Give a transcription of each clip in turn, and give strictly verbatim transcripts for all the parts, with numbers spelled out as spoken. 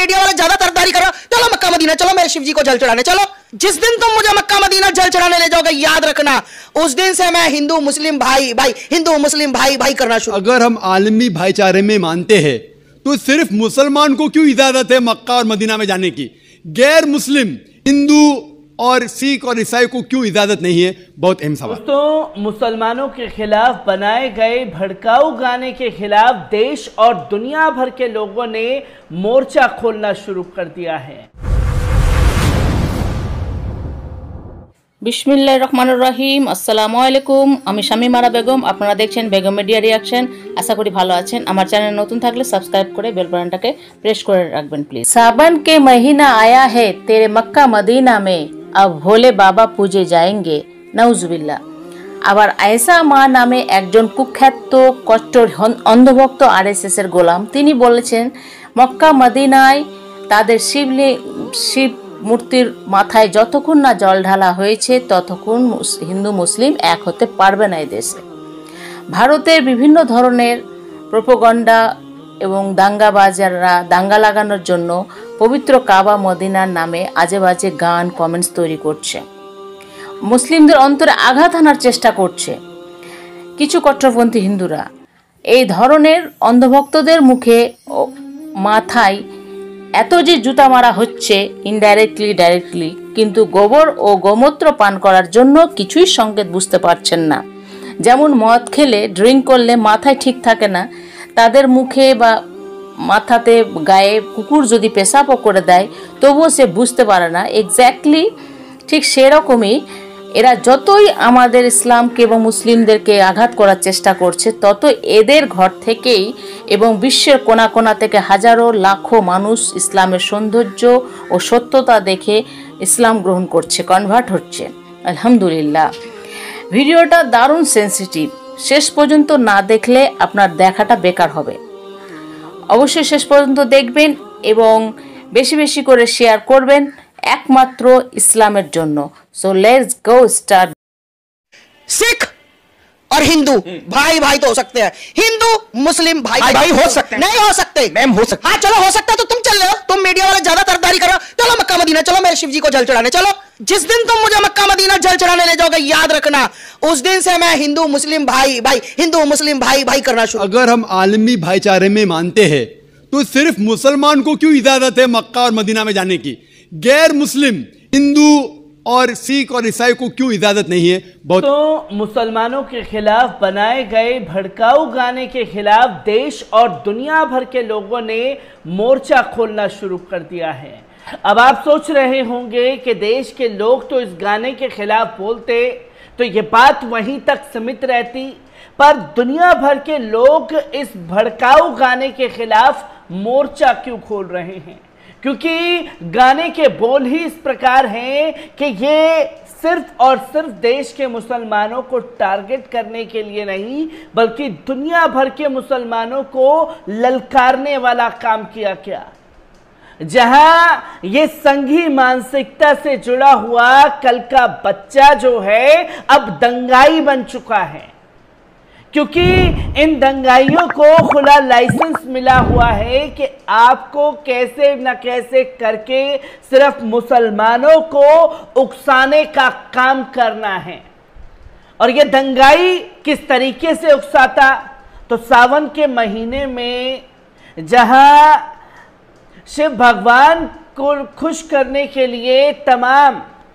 Media वाले ज्यादा तरफदारी करो, चलो मक्का मदीना चलो, मेरे शिव जी को जल चढ़ाने चलो। जिस दिन तुम मुझे मक्का मदीना जल चढ़ाने ले जाओगे, याद रखना उस दिन से मैं हिंदू मुस्लिम भाई भाई हिंदू मुस्लिम भाई भाई करना शुरू। अगर हम आलमी भाईचारे में मानते हैं तो सिर्फ मुसलमान को क्यों इजाजत है मक्का और मदीना में जाने की? गैर मुस्लिम हिंदू और सिख और ईसाई को क्यों इजाजत नहीं है? बहुत अहम सवाल। दोस्तों, मुसलमानों के खिलाफ बनाए गए भड़काऊ गाने के खिलाफ देश और दुनिया भर के लोगों ने मोर्चा खोलना शुरू कर दिया है। बिस्मिल्लाहिर रहमानिर रहीम, अस्सलामु आलैकुम। আমি শামিমারা বেগম, আপনারা দেখছেন বেগম মিডিয়া রিয়াকশন। আশা করি ভালো আছেন। আমার চ্যানেল নতুন থাকলে সাবস্ক্রাইব করে বেল বাটনটাকে প্রেস করে রাখবেন প্লিজ। सावन के महीना आया है तेरे मक्का मदीना में, अब भोले बाबा पूजे जाएंगे, নাউজুবিল্লাহ। আবার আয়েশা মা নামে একজন কুখ্যাত কট্টর অন্ধভক্ত আরএসএস এর গোলাম, তিনি বলেছেন মক্কা মদিনায় তাদের শিবলি শিব মূর্তির মাথায় যতক্ষণ না জল ঢালা হয়েছে ততক্ষণ হিন্দু মুসলিম এক হতে পারবে না এই দেশে। ভারতের বিভিন্ন ধরনের প্রোপাগান্ডা এবং দাঙ্গাবাজাররা দাঙ্গা লাগানোর জন্য পবিত্র কাবা মদিনার নামে আজে বাজে গান কমেন্টস তৈরি করছে, মুসলিমদের অন্তরে আঘাত আনার চেষ্টা করছে কিছু কট্টরপন্থী হিন্দুরা। এই ধরনের অন্ধভক্তদের মুখে মাথায় এত যে জুতা মারা হচ্ছে ইনডাইরেক্টলি ডাইরেক্টলি, কিন্তু গোবর ও গোমূত্র পান করার জন্য কিছুই সংকেত বুঝতে পারছেন না। যেমন মদ খেলে ড্রিঙ্ক করলে মাথায় ঠিক থাকে না, তাদের মুখে বা মাথাতে গায়ে কুকুর যদি পেশাবও করে দেয় তবুও সে বুঝতে পারে না। এক্স্যাক্টলি ঠিক সেরকমই এরা যতই আমাদের ইসলামকে এবং মুসলিমদেরকে আঘাত করার চেষ্টা করছে, তত এদের ঘর থেকেই এবং বিশ্বের কোনা কোনা থেকে হাজারো লাখো মানুষ ইসলামের সৌন্দর্য ও সত্যতা দেখে ইসলাম গ্রহণ করছে, কনভার্ট হচ্ছে। আলহামদুলিল্লাহ। ভিডিওটা দারুণ সেন্সিটিভ, শেষ পর্যন্ত না দেখলে আপনার দেখাটা বেকার হবে। অবশ্যই শেষ পর্যন্ত দেখবেন এবং বেশি বেশি করে শেয়ার করবেন একমাত্র ইসলামের জন্য। So let's go start. Sikh और हिंदू भाई भाई तो हो सकते हैं, हिंदू मुस्लिम भाई भाई, भाई हो सकते हैं, नहीं हो सकते मैम, हो सकते। हाँ चलो हो सकता है तो तुम चल रहे हो, तुम मीडिया वाले ज्यादा तरफदारी करो, चलो मक्का मदीना चलो, मेरे शिव जी को जल चढ़ाने चलो। जिस दिन तुम मुझे मक्का मदीना जल चढ़ाने ले जाओगे, याद रखना उस दिन से मैं हिंदू मुस्लिम भाई भाई हिंदू मुस्लिम भाई भाई करना शुरू। अगर हम आलमी भाईचारे में मानते हैं तो सिर्फ मुसलमान को क्यों इजाजत है मक्का और मदीना में जाने की? गैर मुस्लिम हिंदू और सिख और ईसाई को क्यों इजाजत नहीं है? बहुत तो मुसलमानों के खिलाफ बनाए गए भड़काऊ गाने के खिलाफ देश और दुनिया भर के लोगों ने मोर्चा खोलना शुरू कर दिया है। अब आप सोच रहे होंगे कि देश के लोग तो इस गाने के खिलाफ बोलते तो ये बात वहीं तक सीमित रहती, पर दुनिया भर के लोग इस भड़काऊ गाने के खिलाफ मोर्चा क्यों खोल रहे हैं? क्योंकि गाने के बोल ही इस प्रकार हैं कि ये सिर्फ और सिर्फ देश के मुसलमानों को टारगेट करने के लिए नहीं, बल्कि दुनिया भर के मुसलमानों को ललकारने वाला काम किया गया। जहां ये संघी मानसिकता से जुड़ा हुआ कल का बच्चा जो है अब दंगाई बन चुका है, क्योंकि इन दंगाइयों को खुला लाइसेंस मिला हुआ है कि आपको कैसे न कैसे करके सिर्फ मुसलमानों को उकसाने का काम करना है। और ये दंगाई किस तरीके से उकसाता? तो सावन के महीने में जहां शिव भगवान को खुश करने के लिए तमाम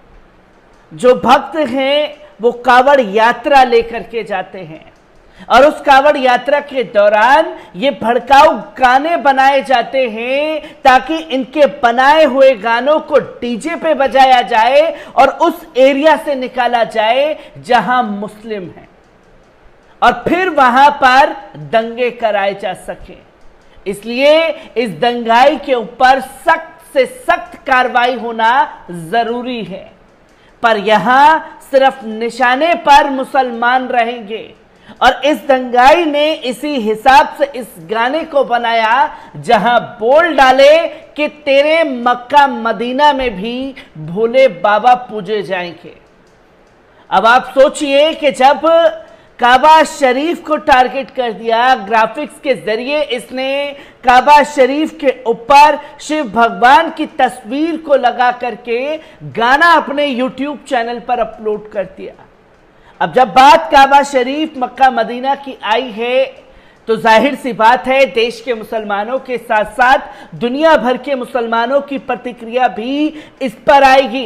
जो भक्त हैं वो कावड़ यात्रा लेकर के जाते हैं, और उस कावड़ यात्रा के दौरान ये भड़काऊ गाने बनाए जाते हैं ताकि इनके बनाए हुए गानों को डीजे पे बजाया जाए और उस एरिया से निकाला जाए जहां मुस्लिम हैं, और फिर वहां पर दंगे कराए जा सके। इसलिए इस दंगाई के ऊपर सख्त से सख्त कार्रवाई होना जरूरी है। पर यहां सिर्फ निशाने पर मुसलमान रहेंगे, और इस दंगाई ने इसी हिसाब से इस गाने को बनाया जहां बोल डाले कि तेरे मक्का मदीना में भी भोले बाबा पूजे जाएंगे। अब आप सोचिए कि जब काबा शरीफ को टारगेट कर दिया। ग्राफिक्स के जरिए इसने काबा शरीफ के ऊपर शिव भगवान की तस्वीर को लगा करके गाना अपने यूट्यूब चैनल पर अपलोड कर दिया। अब जब बात काबा शरीफ मक्का मदीना की आई है तो जाहिर सी बात है देश के मुसलमानों के साथ साथ दुनिया भर के मुसलमानों की प्रतिक्रिया भी इस पर आएगी।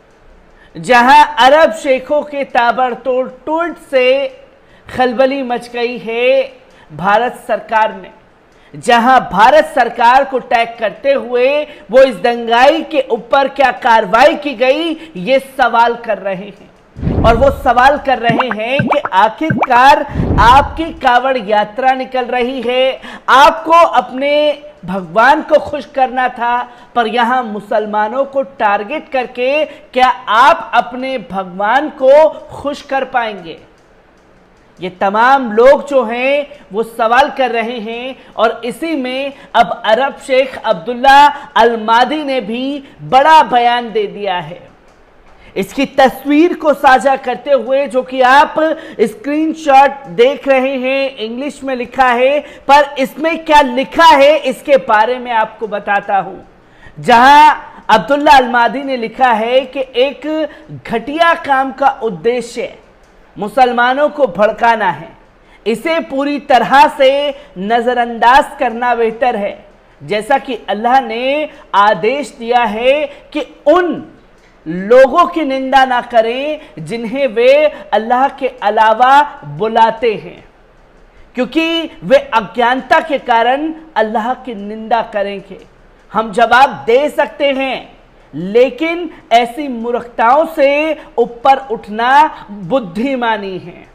जहां अरब शेखों के ताबड़तोड़ ट्वीट से खलबली मच गई है भारत सरकार में, जहां भारत सरकार को टैग करते हुए वो इस दंगाई के ऊपर क्या कार्रवाई की गई ये सवाल कर रहे हैं। और वो सवाल कर रहे हैं कि आखिरकार आपकी कावड़ यात्रा निकल रही है, आपको अपने भगवान को खुश करना था, पर यहां मुसलमानों को टारगेट करके क्या आप अपने भगवान को खुश कर पाएंगे? ये तमाम लोग जो हैं वो सवाल कर रहे हैं। और इसी में अब अरब शेख अब्दुल्ला अल मादी ने भी बड़ा बयान दे दिया है। इसकी तस्वीर को साझा करते हुए, जो कि आप स्क्रीनशॉट देख रहे हैं, इंग्लिश में लिखा है, पर इसमें क्या लिखा है इसके बारे में आपको बताता हूं। जहां अब्दुल्ला अल मादी ने लिखा है कि एक घटिया काम का उद्देश्य मुसलमानों को भड़काना है, इसे पूरी तरह से नजरअंदाज करना बेहतर है। जैसा कि अल्लाह ने आदेश दिया है कि उन लोगों की निंदा ना करें जिन्हें वे अल्लाह के अलावा बुलाते हैं, क्योंकि वे अज्ञानता के कारण अल्लाह की निंदा करेंगे। हम जवाब दे सकते हैं, लेकिन ऐसी मूर्खताओं से ऊपर उठना बुद्धिमानी है।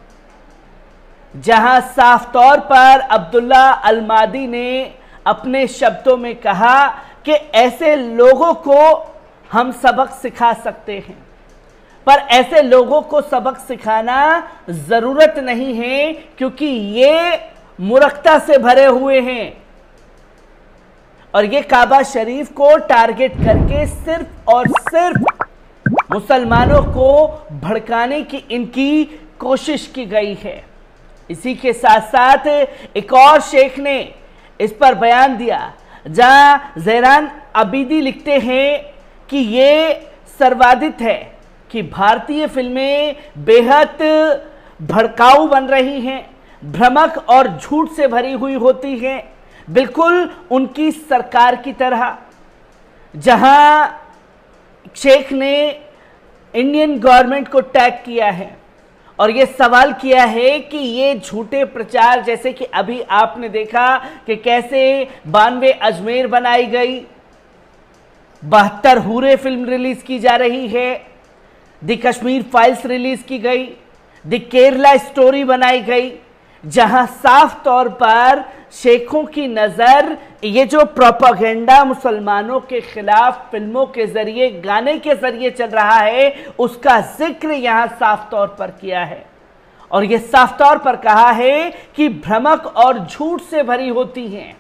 जहां साफ तौर पर अब्दुल्ला अल मादी ने अपने शब्दों में कहा कि ऐसे लोगों को हम सबक सिखा सकते हैं, पर ऐसे लोगों को सबक सिखाना जरूरत नहीं है, क्योंकि ये मूर्खता से भरे हुए हैं। और ये काबा शरीफ को टारगेट करके सिर्फ और सिर्फ मुसलमानों को भड़काने की इनकी कोशिश की गई है। इसी के साथ साथ एक और शेख ने इस पर बयान दिया, जहां जहरान अबीदी लिखते हैं कि ये सर्वाधित है कि भारतीय फिल्में बेहद भड़काऊ बन रही हैं, भ्रमक और झूठ से भरी हुई होती हैं, बिल्कुल उनकी सरकार की तरह। जहां शेख ने इंडियन गवर्नमेंट को टैग किया है और ये सवाल किया है कि ये झूठे प्रचार, जैसे कि अभी आपने देखा कि कैसे बानवे अजमेर बनाई गई, बहत्तर हूरे फिल्म रिलीज की जा रही है, द कश्मीर फाइल्स रिलीज की गई, द केरला स्टोरी बनाई गई, जहां साफ तौर पर शेखों की नजर ये जो प्रोपेगेंडा मुसलमानों के खिलाफ फिल्मों के जरिए, गाने के जरिए चल रहा है, उसका जिक्र यहां साफ तौर पर किया है। और ये साफ तौर पर कहा है कि भ्रमक और झूठ से भरी होती हैं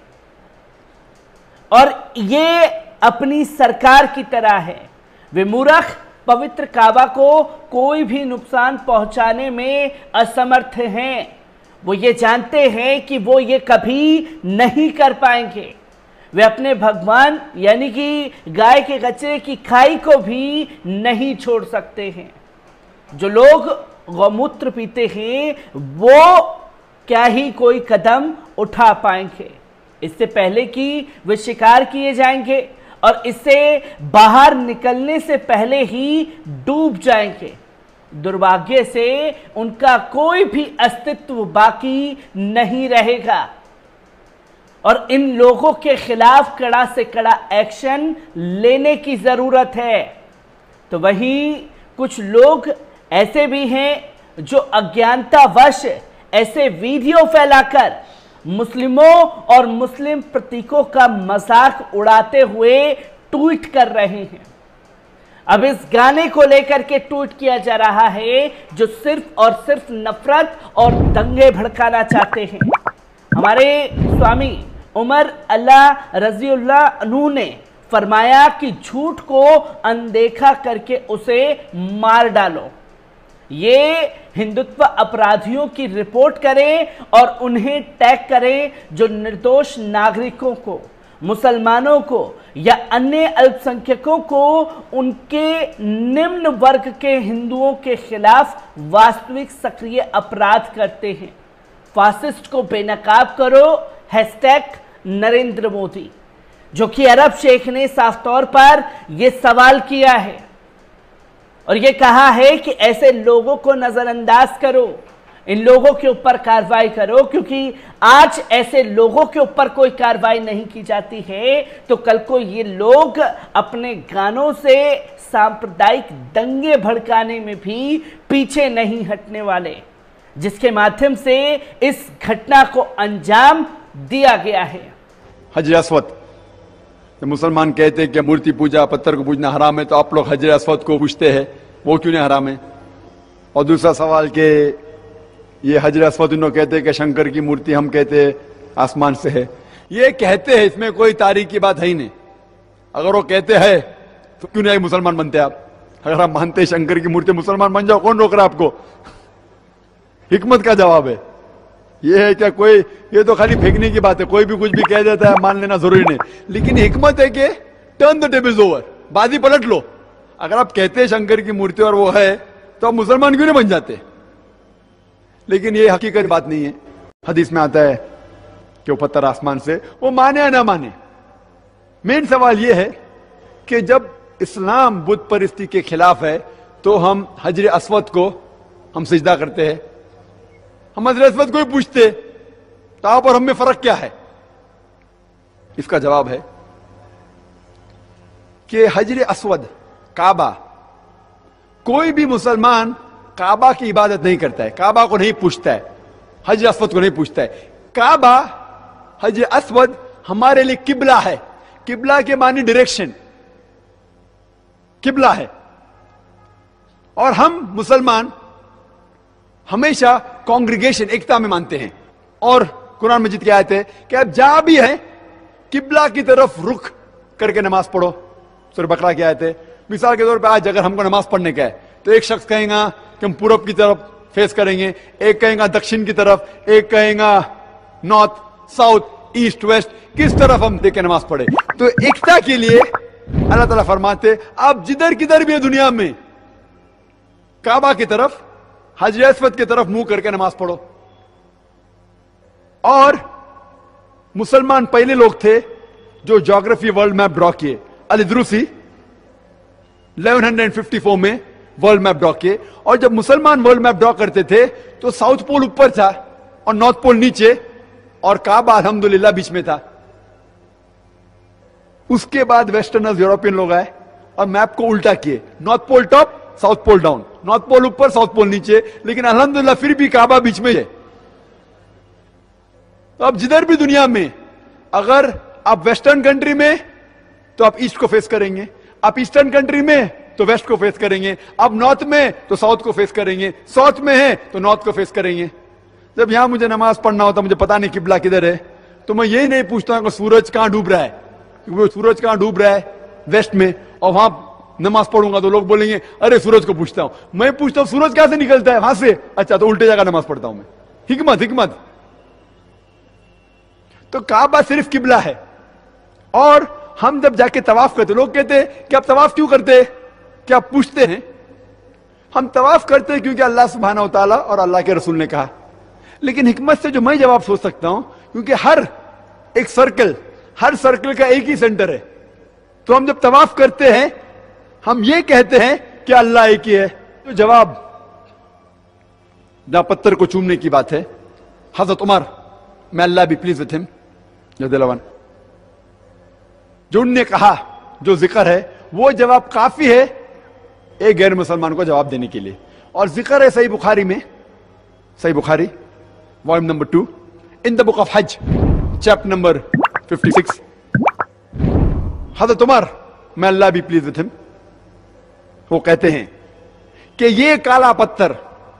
और ये अपनी सरकार की तरह है। वे मूर्ख पवित्र काबा को कोई भी नुकसान पहुंचाने में असमर्थ हैं। वो ये जानते हैं कि वो ये कभी नहीं कर पाएंगे। वे अपने भगवान यानी कि गाय के कचरे की खाई को भी नहीं छोड़ सकते हैं। जो लोग गौमूत्र पीते हैं वो क्या ही कोई कदम उठा पाएंगे, इससे पहले कि वे शिकार किए जाएंगे और इससे बाहर निकलने से पहले ही डूब जाएंगे। दुर्भाग्य से उनका कोई भी अस्तित्व बाकी नहीं रहेगा और इन लोगों के खिलाफ कड़ा से कड़ा एक्शन लेने की जरूरत है। तो वहीं कुछ लोग ऐसे भी हैं जो अज्ञानतावश ऐसे वीडियो फैलाकर मुस्लिमों और मुस्लिम प्रतीकों का मजाक उड़ाते हुए ट्वीट कर रहे हैं। अब इस गाने को लेकर के ट्वीट किया जा रहा है जो सिर्फ और सिर्फ नफरत और दंगे भड़काना चाहते हैं। हमारे स्वामी उमर अल्लाह रजीउल्लाह अन्हु ने फरमाया कि झूठ को अनदेखा करके उसे मार डालो। ये हिंदुत्व अपराधियों की रिपोर्ट करें और उन्हें टैग करें जो निर्दोष नागरिकों को, मुसलमानों को या अन्य अल्पसंख्यकों को उनके निम्न वर्ग के हिंदुओं के खिलाफ वास्तविक सक्रिय अपराध करते हैं। फासिस्ट को बेनकाब करो, हैशटैग नरेंद्र मोदी। जो कि अरब शेख ने साफ तौर पर यह सवाल किया है और यह कहा है कि ऐसे लोगों को नजरअंदाज करो, इन लोगों के ऊपर कार्रवाई करो, क्योंकि आज ऐसे लोगों के ऊपर कोई कार्रवाई नहीं की जाती है तो कल को ये लोग अपने गानों से सांप्रदायिक दंगे भड़काने में भी पीछे नहीं हटने वाले, जिसके माध्यम से इस घटना को अंजाम दिया गया है। हजर अस्वद, मुसलमान कहते हैं कि मूर्ति पूजा, पत्थर को पूजना हराम है, तो आप लोग हजर अस्वद को पूछते हैं, वो क्यों नहीं हराम है? और दूसरा सवाल के ये हजर अस्वद उन्होंने कहते हैं कि शंकर की मूर्ति हम कहते हैं आसमान से है। ये कहते हैं, इसमें कोई तारीख की बात है ही नहीं। अगर वो कहते हैं तो क्यों नहीं मुसलमान बनते आप? अगर आप मानते हैं शंकर की मूर्ति, मुसलमान बन जाओ, कौन रोक रहा है आपको? हिकमत का जवाब है ये है क्या कोई? ये तो खाली फेंकने की बात है, कोई भी कुछ भी कह देता है, मान लेना जरूरी नहीं। लेकिन हिकमत है कि टर्न द टेबल्स ओवर, बाजी पलट लो। अगर आप कहते हैं शंकर की मूर्ति और वो है, तो आप मुसलमान क्यों नहीं बन जाते? लेकिन ये हकीकत बात नहीं है। हदीस में आता है कि वो पत्थर आसमान से, वो माने या ना माने। मेन सवाल ये है कि जब इस्लाम बुत परिस्थिति के खिलाफ है तो हम हजर अस्वद को हम सिजदा करते हैं, हम हजर अस्वद को ही पूछते, तो आप और हम में फर्क क्या है? इसका जवाब है कि हजर अस्वद, काबा, कोई भी मुसलमान काबा की इबादत नहीं करता है, काबा को नहीं पूछता है, हजर अस्वद को नहीं पूछता है। काबा, हजर अस्वद हमारे लिए किबला है। किबला के मानी डायरेक्शन, किबला है। और हम मुसलमान हमेशा कांग्रीगेशन, एकता में मानते हैं। और कुरान मजीद की आयत है कि आप जहां भी हैं किबला की तरफ रुख करके नमाज पढ़ो। सूरह बकरा की आयत है। मिसाल के तौर पे आज अगर हमको नमाज पढ़ने का है तो एक शख्स कहेगा कि हम पूरब की तरफ फेस करेंगे, एक कहेगा दक्षिण की तरफ, एक कहेगा नॉर्थ, साउथ, ईस्ट, वेस्ट, किस तरफ हम देख के नमाज पढ़े। तो एकता के लिए अल्लाह ताला फरमाते आप जिधर किधर भी है दुनिया में काबा की तरफ, हजर अस्वद की तरफ मुंह करके नमाज पढ़ो। और मुसलमान पहले लोग थे जो ज्योग्राफी वर्ल्ड मैप ड्रॉ किए। अल-इद्रूसी ग्यारह सौ चौवन में वर्ल्ड मैप ड्रॉ किए। और जब मुसलमान वर्ल्ड मैप ड्रॉ करते थे तो साउथ पोल ऊपर था और नॉर्थ पोल नीचे और काबा अल्हम्दुलिल्लाह बीच में था। उसके बाद वेस्टर्नर्स, यूरोपियन लोग आए और मैप को उल्टा किए, north pole top, south pole down, north pole ऊपर, साउथ पोल नीचे, लेकिन अल्हम्दुलिल्लाह फिर भी काबा बीच में है। तो अब जिधर भी दुनिया में अगर आप वेस्टर्न कंट्री में तो आप ईस्ट को फेस करेंगे, आप ईस्टर्न कंट्री में तो वेस्ट को फेस करेंगे, आप नॉर्थ में तो साउथ को फेस करेंगे, साउथ में है तो नॉर्थ को फेस करेंगे। जब यहां मुझे नमाज पढ़ना होता, मुझे पता नहीं किबला किधर है, तो मैं यही नहीं पूछता हूं कि सूरज कहां डूब रहा है, क्योंकि वो सूरज कहां डूब रहा है वेस्ट में, और वहां नमाज पढ़ूंगा तो लोग बोलेंगे अरे सूरज को पूछता हूं। मैं पूछता हूं सूरज कहां से निकलता है, वहां से, अच्छा तो उल्टे जगह नमाज पढ़ता हूं मैं। हिकमत, हिकमत। तो काबा सिर्फ किबला है। और हम जब जाके तवाफ करते, लोग कहते हैं कि आप तवाफ क्यों करते, क्या आप पूछते हैं? हम तवाफ करते हैं क्योंकि अल्लाह सुब्हानहू व तआला और अल्लाह के रसूल ने कहा। लेकिन हिकमत से जो मैं जवाब सोच सकता हूं, क्योंकि हर एक सर्कल, हर सर्कल का एक ही सेंटर है, तो हम जब तवाफ करते हैं हम ये कहते हैं कि अल्लाह एक ही है। तो जवाब, जहां पत्थर को चूमने की बात है, हजरत Umar, may Allah be pleased with him, जो उनने कहा, जो जिक्र है, वो जवाब काफी है एक गैर मुसलमान को जवाब देने के लिए। और जिक्र है सही बुखारी में, Sahih Bukhari volume number two, in the book of Hajj, chapter number fifty six. हजरत Umar, may Allah be pleased with him, वो कहते हैं कि ये काला पत्थर,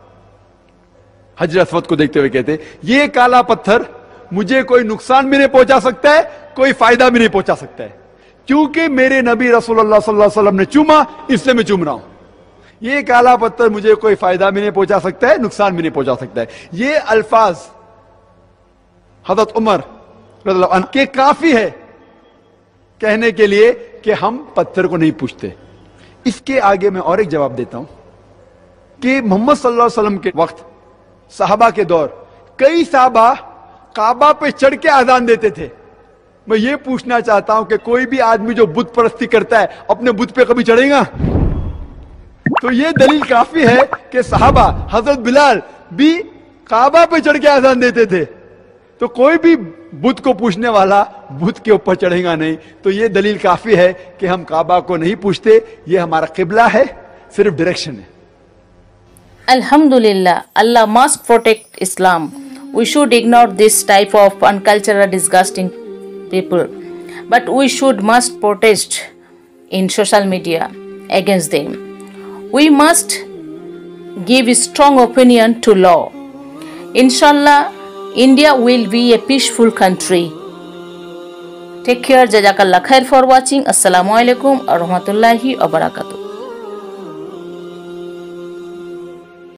हजर अस्वद को देखते हुए कहते हैं ये काला पत्थर मुझे कोई नुकसान भी नहीं पहुंचा सकता है, कोई फायदा भी नहीं पहुंचा सकता है, क्योंकि मेरे नबी रसूलुल्लाह सल्लल्लाहु अलैहि वसल्लम ने चूमा, इसलिए मैं चूम रहा हूं। ये काला पत्थर मुझे कोई फायदा भी नहीं पहुंचा सकता है, नुकसान भी नहीं पहुंचा सकता है। ये अल्फाज हजरत उमर रज़ियल्लाहु अन्हु के काफी है कहने के लिए कि हम पत्थर को नहीं पूछते। इसके आगे मैं और एक जवाब देता हूं कि मोहम्मद सल्लल्लाहु अलैहि वसल्लम के वक्त सहाबा के दौर कई सहाबा काबा पे चढ़ के आजान देते थे। मैं ये पूछना चाहता हूं कि कोई भी आदमी जो बुत परस्ती करता है अपने बुत पे कभी चढ़ेगा? तो ये दलील काफी है कि सहाबा हजरत बिलाल भी काबा पे चढ़ के आजान देते थे। तो कोई भी बुत को पूछने वाला बुत के ऊपर चढ़ेगा नहीं। तो ये दलील काफी है कि हम काबा को नहीं पूछते, ये हमारा किबला है, सिर्फ डायरेक्शन है। Alhamdulillah, Allah must protect Islam. We should ignore this type of uncultural, disgusting people. But we should must protest in social media against them. We must give a strong opinion to law. Inshallah, India will be a peaceful country. Take care. Jazakallah khair for watching. Assalamu alaikum wa rahmatullahi wa barakatuh.